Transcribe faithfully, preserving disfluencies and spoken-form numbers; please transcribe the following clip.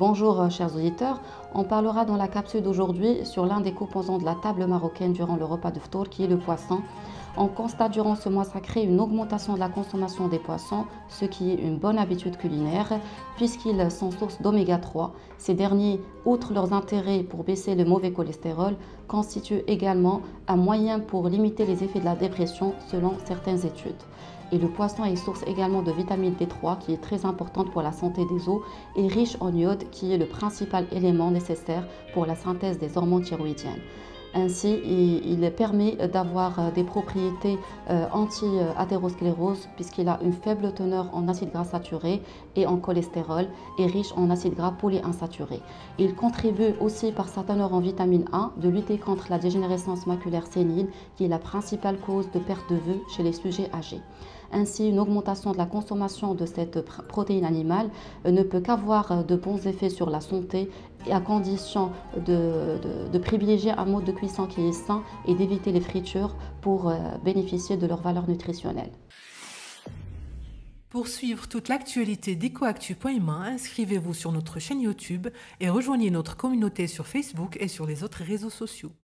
Bonjour euh, chers auditeurs, on parlera dans la capsule d'aujourd'hui sur l'un des composants de la table marocaine durant le repas de ftour qui est le poisson. On constate durant ce mois sacré une augmentation de la consommation des poissons, ce qui est une bonne habitude culinaire puisqu'ils sont source d'oméga trois. Ces derniers, outre leurs intérêts pour baisser le mauvais cholestérol, constituent également un moyen pour limiter les effets de la dépression selon certaines études. Et le poisson est source également de vitamine D trois qui est très importante pour la santé des os et riche en iode qui est le principal élément nécessaire pour la synthèse des hormones thyroïdiennes. Ainsi, il permet d'avoir des propriétés anti-athérosclérose puisqu'il a une faible teneur en acides gras saturés et en cholestérol et riche en acides gras polyinsaturés. Il contribue aussi par sa teneur en vitamine A de lutter contre la dégénérescence maculaire sénile qui est la principale cause de perte de vue chez les sujets âgés. Ainsi, une augmentation de la consommation de cette protéine animale ne peut qu'avoir de bons effets sur la santé et à condition de, de, de privilégier un mode de cuisson qui est sain et d'éviter les fritures pour bénéficier de leur valeur nutritionnelle. Pour suivre toute l'actualité d'Ecoactu point M A, inscrivez-vous sur notre chaîne YouTube et rejoignez notre communauté sur Facebook et sur les autres réseaux sociaux.